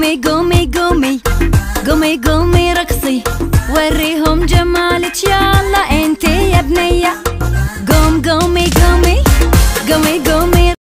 قومي قومي قومي قومي قومي رقصي وريهم جمالك يلا انتي يا بنية.